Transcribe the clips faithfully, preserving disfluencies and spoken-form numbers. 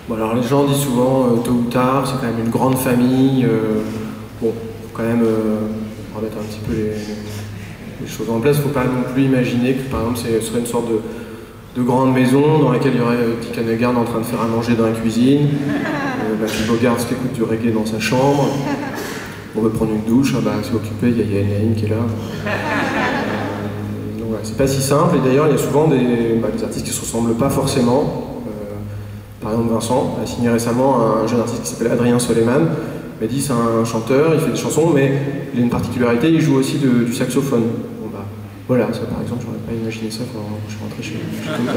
Bon, alors les gens disent souvent, euh, tôt ou tard, c'est quand même une grande famille. Euh, bon, faut quand même euh, remettre un petit peu les, les choses en place. Il ne faut pas non plus imaginer que, par exemple, ce serait une sorte de, de grande maison dans laquelle il y aurait euh, Dick Hannegarn en train de faire à manger dans la cuisine, euh, Mathieu Bogart qui écoute du reggae dans sa chambre. On veut prendre une douche, ah bah, c'est occupé, il y a Yann Yahin qui est là. Euh, donc voilà, c'est pas si simple. Et d'ailleurs, il y a souvent des, bah, des artistes qui ne se ressemblent pas forcément. Par exemple, Vincent a signé récemment un jeune artiste qui s'appelle Adrien Soleiman. Il m'a dit c'est un chanteur, il fait des chansons, mais il a une particularité, il joue aussi de, du saxophone. Bon bah, voilà, ça par exemple, j'aurais pas imaginé ça quand je suis rentré chez lui.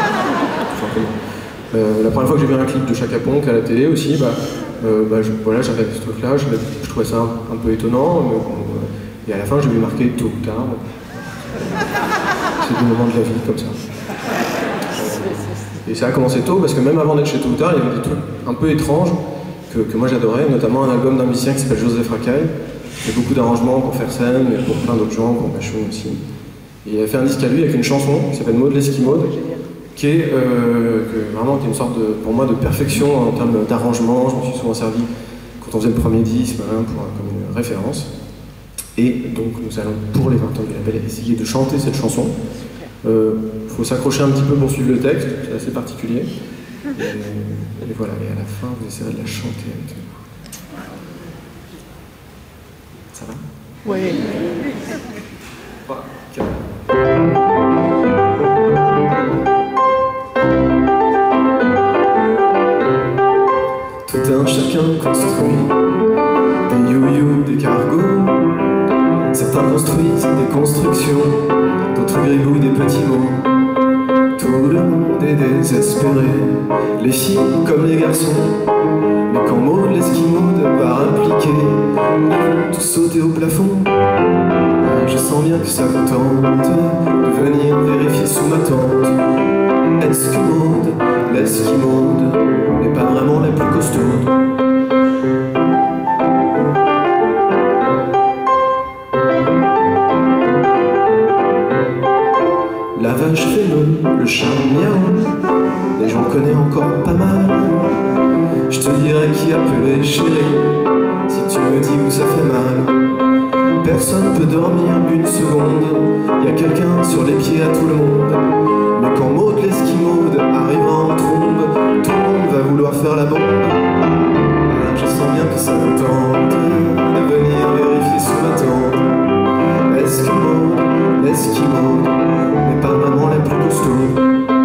Euh, la première fois que j'ai vu un clip de Chaka Ponk à la télé aussi, bah, euh, bah, je, voilà, j'avais ce truc-là, je, je trouvais ça un, un peu étonnant, mais bon, euh, et à la fin je lui ai marqué tôt ou tard. C'est du moment de la vie comme ça. Et ça a commencé tôt, parce que même avant d'être chez Tôt ou Tard, il y avait des trucs un peu étranges que, que moi j'adorais, notamment un album d'un musicien qui s'appelle Joseph Racaille, qui fait beaucoup d'arrangements pour faire scène, mais pour plein d'autres gens, pour Machoun aussi. Et il a fait un disque à lui avec une chanson qui s'appelle Maud l'Esquimaude, qui est euh, que, vraiment qui est une sorte de, pour moi, de perfection en termes d'arrangement. Je me suis souvent servi quand on faisait le premier disque, voilà, pour, comme une référence. Et donc nous allons, pour les vingt ans du label, essayer de chanter cette chanson. Il euh, faut s'accrocher un petit peu pour suivre le texte, c'est assez particulier. Et, et voilà, et à la fin, vous essayerez de la chanter avec nous. Ça va? Oui. trois, quatre. Tout un chacun construit des you-you, des cargos. Certains construisent des constructions, d'autres gribouillent des petits mots. Tout le monde est désespéré, les filles comme les garçons. Mais quand Maud l'Esquimaude va impliquer, ils vont tous sauter au plafond. Je sens bien que ça vous tente de venir vérifier sous ma tente. Est-ce que Maud l'Esquimaude n'est pas vraiment la plus costaude? La vache fait le chat miaou, et j'en connais encore pas mal. Je te dirais qui a appelé chérie, si tu me dis où ça fait mal. Personne peut dormir une seconde, y a quelqu'un sur les pieds à tout le monde. Mais quand Maud l'Esquimaude arrivera en trombe, tout le monde va vouloir faire la bombe. Alors je sens bien que ça vous tente de venir vérifier sous ma tente. Est-ce que Maud l'Esquimaude n'est pas vraiment la plus costaud?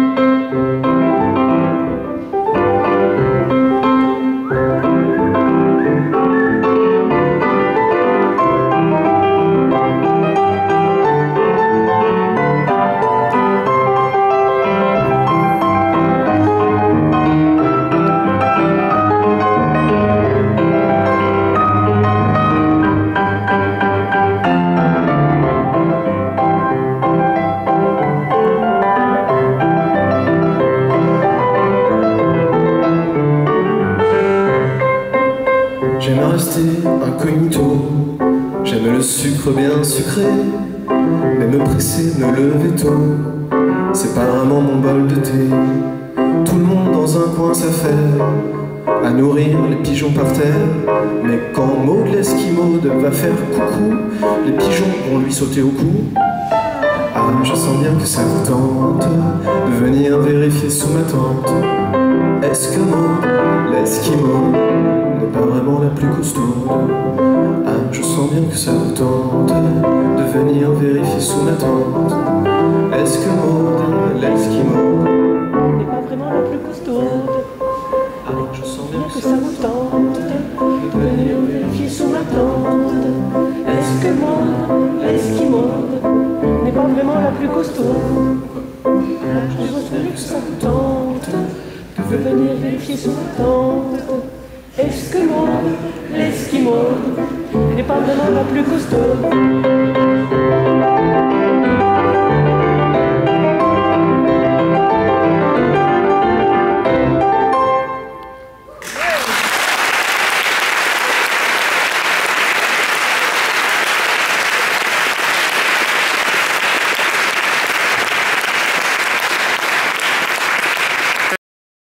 J'aime rester incognito, j'aime le sucre bien sucré, mais me presser, me lever tôt, c'est pas vraiment mon bol de thé. Tout le monde dans un coin s'affaire à nourrir les pigeons par terre, mais quand Maud l'Esquimaude va faire coucou, les pigeons vont lui sauter au cou. Ah, je sens bien que ça vous tente de venir vérifier sous ma tente. Est-ce que Maud l'Esquimaude n'est pas vraiment la plus costaude? Ah, je sens bien que ça vous tente de venir vérifier sous ma tente. Est-ce que Maud l'Esquimaude n'est pas vraiment la plus costaude? Ah, je sens bien Que ça vous tente de venir vérifier sous ma tente. Est-ce que Maud l'Esquimaude n'est pas vraiment la plus costaude? Je sens bien que ça vous tente de venir vérifier sous ma tente. Est-ce que Maud l'Esquimaude n'est pas vraiment la plus costaude?